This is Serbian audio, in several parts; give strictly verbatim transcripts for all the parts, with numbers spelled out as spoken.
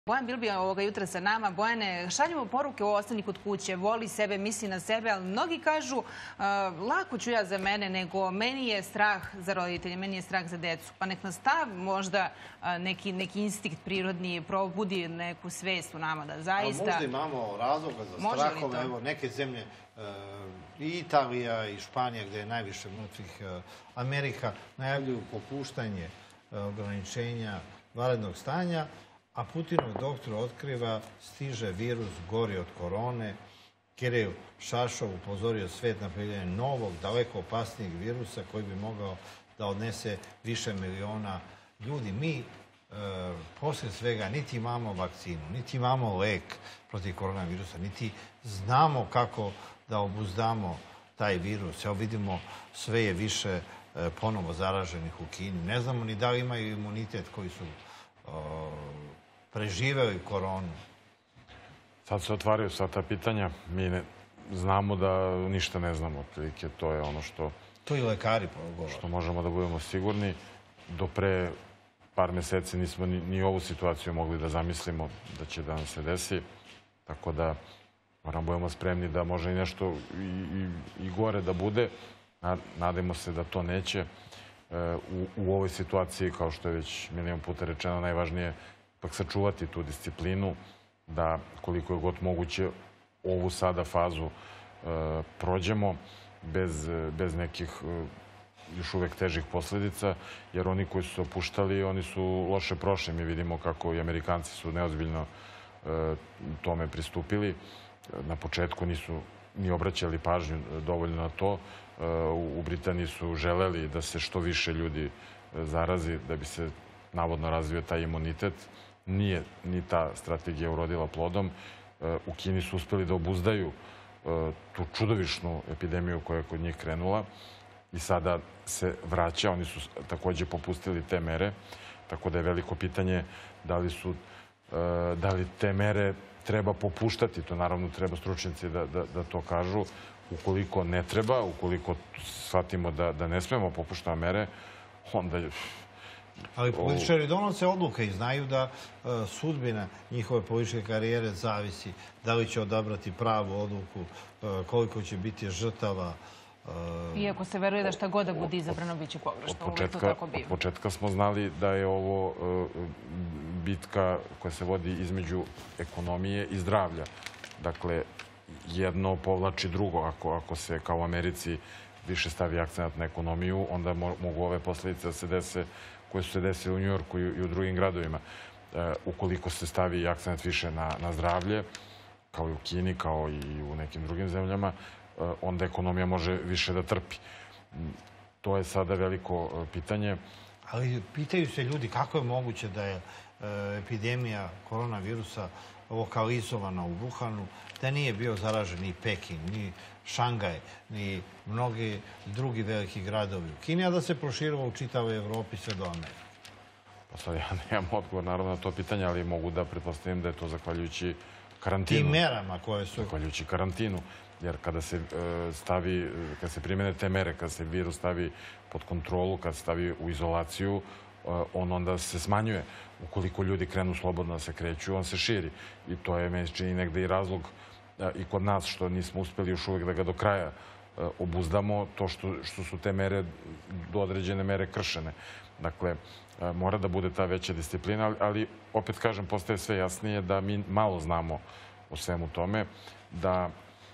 Bojan Bilbija ovoga jutra sa nama. Bojane, šaljemo poruke o ostani kod kuće, voli sebe, misli na sebe, ali mnogi kažu uh, lako ću ja za mene, nego meni je strah za roditelje, meni je strah za decu. Pa nek nas ta možda uh, neki, neki instinkt prirodni probudi neku svest u nama da zaista... A možda imamo razloga za strahove. Evo, neke zemlje, uh, i Italija i Španija, gde je najviše mrtvih, uh, Amerika, najavljuju popuštanje uh, ograničenja vanrednog stanja, a Putinov doktor otkriva stiže virus gori od korone. Kiril Šašov upozorio svet na pojavljivanje novog, daleko opasnijeg virusa koji bi mogao da odnese više miliona ljudi. Mi, e, poslije svega, niti imamo vakcinu, niti imamo lek protiv koronavirusa, niti znamo kako da obuzdamo taj virus. Evo vidimo, sve je više e, ponovo zaraženih u Kini. Ne znamo ni da li imaju imunitet koji su o, preživeli koronu. Sad se otvaraju sva ta pitanja. Mi ne, znamo da ništa ne znamo. Otprilike to je ono što... To i lekari govore. Što možemo da budemo sigurni. Do pre par meseci nismo ni, ni ovu situaciju mogli da zamislimo da će da nam se desi. Tako da moramo budemo spremni da može i nešto i, i, i gore da bude. Nadamo se da to neće. U, u ovoj situaciji, kao što je već milion puta rečeno, najvažnije je pak sačuvati tu disciplinu, da koliko je god moguće ovu sada fazu e, prođemo bez, bez nekih e, još uvek težih posljedica, jer oni koji su se opuštali, oni su loše prošli. Mi vidimo kako i Amerikanci su neozbiljno e, tome pristupili. Na početku nisu ni obraćali pažnju dovoljno na to. E, u Britaniji su želeli da se što više ljudi zarazi, da bi se navodno razvio taj imunitet. Nije ni ta strategija urodila plodom. U Kini su uspeli da obuzdaju tu čudovišnu epidemiju koja je kod njih krenula i sada se vraća. Oni su također popustili te mere, tako da je veliko pitanje da li, su, da li te mere treba popuštati. To naravno treba stručnjaci da, da, da to kažu. Ukoliko ne treba, ukoliko shvatimo da, da ne smemo popuštati mere, onda je... Ali političari donose odluke i znaju da uh, sudbina njihove političke karijere zavisi da li će odabrati pravu odluku, uh, koliko će biti žrtava. Uh... Iako se veruje da šta god da bude izabrano, bit će pogrešno. Od početka, od početka smo znali da je ovo uh, bitka koja se vodi između ekonomije i zdravlja. Dakle, jedno povlači drugo. Ako, ako se kao u Americi više stavi akcent na ekonomiju, onda mo mogu ove posljedice da se dese koje su se desile u Njujorku i u drugim gradovima. E, ukoliko se stavi akcent više na, na zdravlje, kao i u Kini, kao i u nekim drugim zemljama, e, onda ekonomija može više da trpi. To je sada veliko pitanje. Ali pitaju se ljudi kako je moguće da je e, epidemija koronavirusa lokalizovana u Wuhanu, da nije bio zaražen ni Peking, ni Šangaj, ni mnogi drugi veliki gradovi u Kini, a da se proširilo u čitavoj Evropi sve do Amerike. Pa sad ja nemam odgovor naravno na to pitanje, ali mogu da pretpostavim da je to zahvaljujući karantinu. Tim merama koje su... Zahvaljujući karantinu. Jer kada se stavi, kada se primene te mere, kada se virus stavi pod kontrolu, kada se stavi u izolaciju, on onda se smanjuje. Ukoliko ljudi krenu slobodno da se kreću, on se širi. I to je, meni čini, negde i razlog i kod nas što nismo uspjeli još uvijek da ga do kraja obuzdamo, to što, što su te mere, do određene mere kršene. Dakle, mora da bude ta veća disciplina, ali opet kažem, postaje sve jasnije da mi malo znamo o svemu tome, da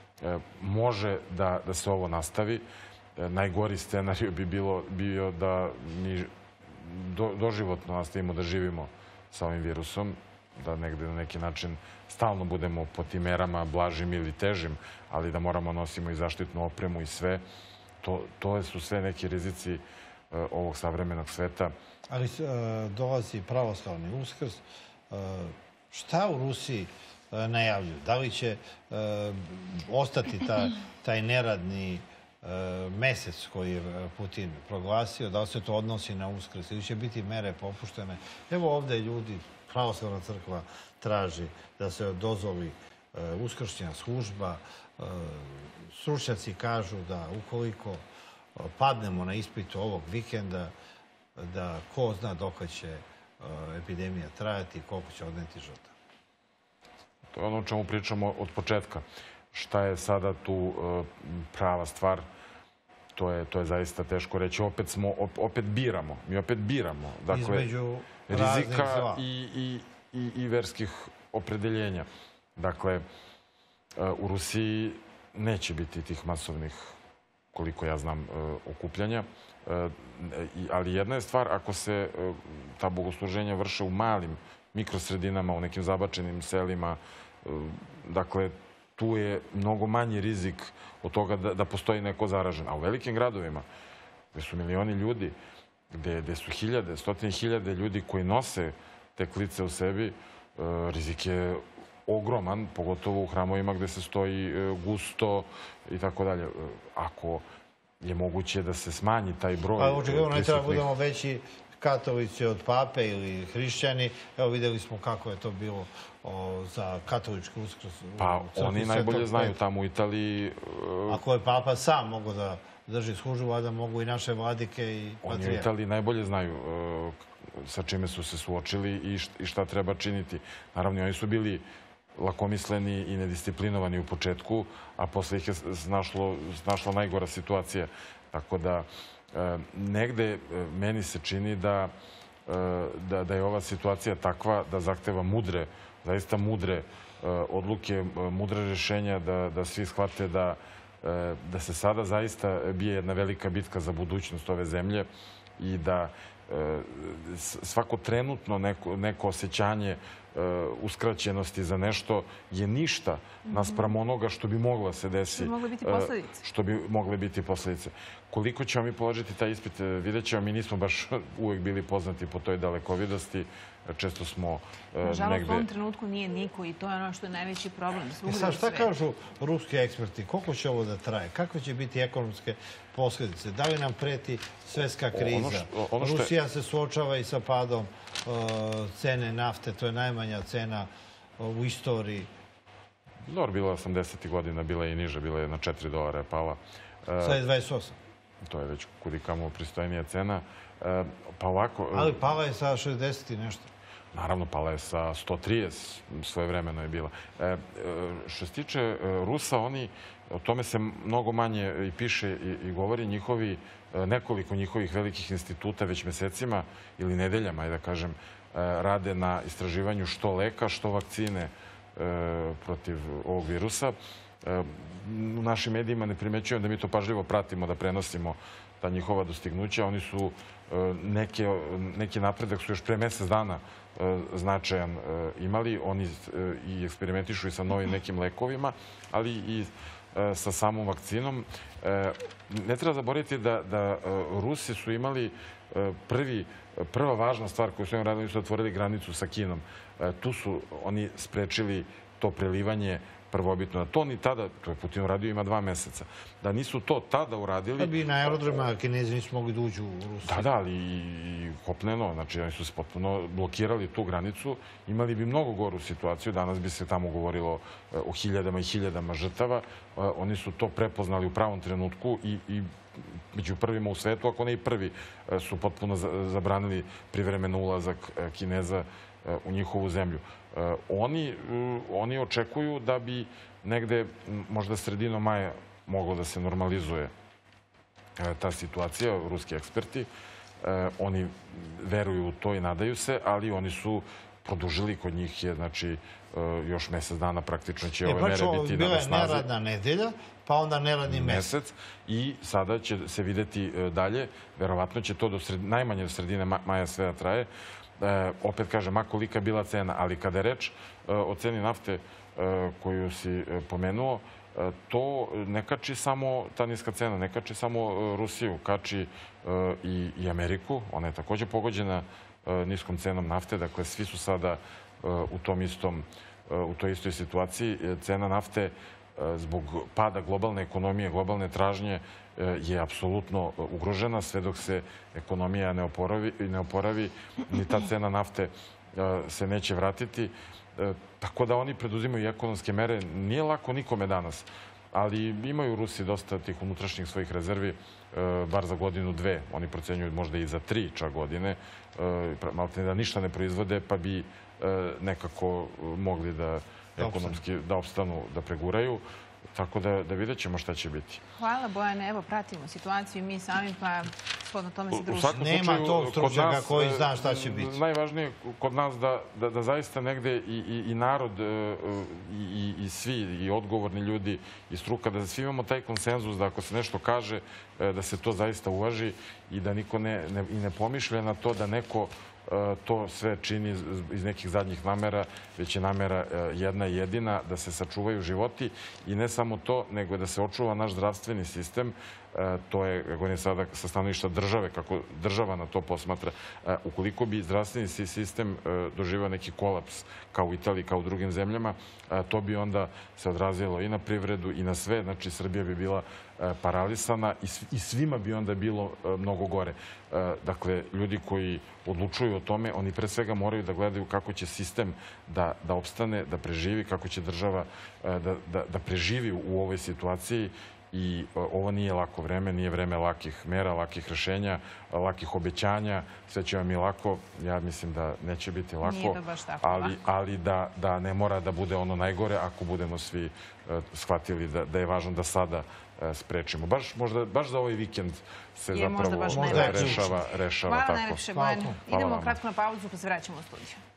može da, da se ovo nastavi. Najgori scenarij bi bilo, bio da mi do, doživotno nastavimo da živimo sa ovim virusom, da negde na neki način stalno budemo po tim merama blažim ili težim, ali da moramo nosimo i zaštitnu opremu i sve. To, to su sve neki rizici uh, ovog savremenog sveta. Ali uh, dolazi pravoslavni Uskrs. Uh, šta u Rusiji uh, najavljuju? Da li će uh, ostati ta, taj neradni uh, mesec koji je Putin proglasio? Da li se to odnosi na Uskrs? Ili će biti mere popuštene? Evo ovdje ljudi, pravoslavna crkva traži da se dozvoli uh, uskršnja služba. Uh, stručnjaci kažu da ukoliko uh, padnemo na ispitu ovog vikenda, da ko zna dok će uh, epidemija trajati i koliko će odneti žrtava. To je ono o čemu pričamo od početka. Šta je sada tu prava stvar, to je, to je zaista teško reći. Opet, smo, opet biramo. Mi opet biramo. Dakle, između rizika i, i, i, i verskih opredeljenja. Dakle, u Rusiji neće biti tih masovnih, koliko ja znam, okupljanja. Ali jedna je stvar, ako se ta bogosluženja vrše u malim mikrosredinama, u nekim zabačenim selima, dakle, tu je mnogo manji rizik od toga da, da postoji neko zaražen. A u velikim gradovima, gde su milioni ljudi, gde, gde su hiljade, stotine hiljade ljudi koji nose te klice u sebi, rizik je ogroman, pogotovo u hramovima gde se stoji gusto i tako dalje. Ako je moguće da se smanji taj broj... A očigledno ne treba budemo veći katolici od pape ili hrišćani. Evo vidjeli smo kako je to bilo o, za katolički uskrs. Pa oni najbolje znaju tamo u Italiji... Ako je papa sam mogo da drži službu, a da mogu i naše vladike i patrijarh. Oni u Italiji najbolje znaju uh, sa čime su se suočili i, št, i šta treba činiti. Naravno, oni su bili lakomisleni i nedisciplinovani u početku, a posle ih je snašlo, snašla najgora situacija. Tako da, negde meni se čini da, da, da je ova situacija takva da zahteva mudre, zaista mudre odluke, mudre rješenja, da, da svi shvate da, da se sada zaista bije jedna velika bitka za budućnost ove zemlje i da svako trenutno neko, neko osjećanje uskraćenosti za nešto je ništa naspram onoga što bi moglo se desiti. Što bi mogle biti posljedice. Što bi mogle biti posljedice. Koliko ćemo mi položiti taj ispit, vidjet ćemo. Mi nismo baš uvijek bili poznati po toj dalekovidosti. Često smo negde... Nažalost, u ovom trenutku nije niko i to je ono što je najveći problem. I sad, šta kažu ruski eksperti? Koliko će ovo da traje? Kakve će biti ekonomske posljedice? Da li nam preti svjetska kriza? Rusija se suočava i sa padom cene nafte. To je najmanja cena u istoriji. Dobro, bila je osamdesetih godina, bila je i niža, bila je na četiri dolara pala. Sad je dvadeset osam. To je već kudikamo pristojnija cena. Pa ovako... Ali pala je sa šezdeset i nešto. Naravno, pala je sa sto trideset, svojevremeno je bila. Što se tiče Rusa, oni, o tome se mnogo manje i piše i govori, njihovi, nekoliko njihovih velikih instituta već mesecima ili nedeljama, da kažem, rade na istraživanju što leka, što vakcine protiv ovog virusa. U našim medijima ne primećujem da mi to pažljivo pratimo, da prenosimo ta njihova dostignuća. Oni su neke, neki napredak su još pre mjesec dana značajan imali. Oni i eksperimentišu i sa novim nekim lekovima, ali i sa samom vakcinom. Ne treba zaboraviti da, da Rusi su imali prvi, prva važna stvar koju su im radili, su otvorili granicu sa Kinom. Tu su oni sprečili to prelivanje prvobitno. To ni tada, to je Putin uradio, ima dva mjeseca. Da nisu to tada uradili... Da bi na aerodroma Kinezi nisu mogli da uđu u Rusiju. Da, da, ali i kopneno. Znači, oni su se potpuno blokirali tu granicu. Imali bi mnogo goru situaciju. Danas bi se tamo govorilo o hiljadama i hiljadama žrtava. Oni su to prepoznali u pravom trenutku i, i među prvima u svetu, ako ne i prvi, su potpuno zabranili privremeno ulazak Kineza u njihovu zemlju. Oni, oni očekuju da bi negde, možda sredinom maja, moglo da se normalizuje ta situacija, ruski eksperti. Oni veruju u to i nadaju se, ali oni su produžili, kod njih je, znači, još mjesec dana praktično će ove mere biti na snazi. Bila je neradna nedelja, pa onda neradni mjesec. I sada će se videti dalje. Verovatno će to do najmanje do sredine maja sve da traje. Opet kažem, ma kolika je bila cena, ali kada je reč o ceni nafte koju si pomenuo, to ne kači samo ta niska cena, ne kači samo Rusiju, kači i Ameriku. Ona je također pogođena niskom cenom nafte, dakle svi su sada u tom istom, u toj istoj situaciji. Cena nafte zbog pada globalne ekonomije, globalne tražnje je apsolutno ugrožena. Sve dok se ekonomija ne oporavi, ne oporavi ni ta cena nafte se neće vratiti. Tako da oni preduzimaju ekonomske mere. Nije lako nikome danas, ali imaju Rusi dosta tih unutrašnjih svojih rezervi, bar za godinu, dve. Oni procenjuju možda i za tri čak godine, malo da ništa ne proizvode, pa bi nekako mogli da ekonomski da opstanu, da preguraju. Tako da, da vidjet ćemo šta će biti. Hvala, Bojane. Evo, pratimo situaciju mi sami, pa shodno tome se družimo. Nema tog stručnjaka koji zna šta će biti. Najvažnije kod nas da, da, da zaista negde i, i, i narod i, i svi, i odgovorni ljudi i struka, da svi imamo taj konsenzus da ako se nešto kaže, da se to zaista uvaži i da niko ne, ne, i ne pomišlja na to da neko to sve čini iz nekih zadnjih namera, već je namera jedna jedina, da se sačuvaju životi i ne samo to, nego da se očuva naš zdravstveni sistem. To je, kako je sada sa stanovišta države, kako država na to posmatra. Ukoliko bi zdravstveni sistem doživao neki kolaps kao u Italiji, kao u drugim zemljama, to bi onda se odrazilo i na privredu i na sve. Znači, Srbija bi bila paralisana i svima bi onda bilo mnogo gore. Dakle, ljudi koji odlučuju o tome, oni pre svega moraju da gledaju kako će sistem da, da opstane, da preživi, kako će država da, da, da preživi u ovoj situaciji. I ovo nije lako vreme, nije vreme lakih mera, lakih rešenja, lakih obećanja. Sve će vam i lako. Ja mislim da neće biti lako. Nije to baš tako ali, lako. ali da, da ne mora da bude ono najgore ako budemo svi uh, shvatili da, da je važno da sada uh, sprečimo. Baš, možda, baš za ovaj vikend se je zapravo možda baš rešava, rešava Hvala tako. najlepše, Bojane. Idemo kratko na pauzu pa se vraćamo u studiju.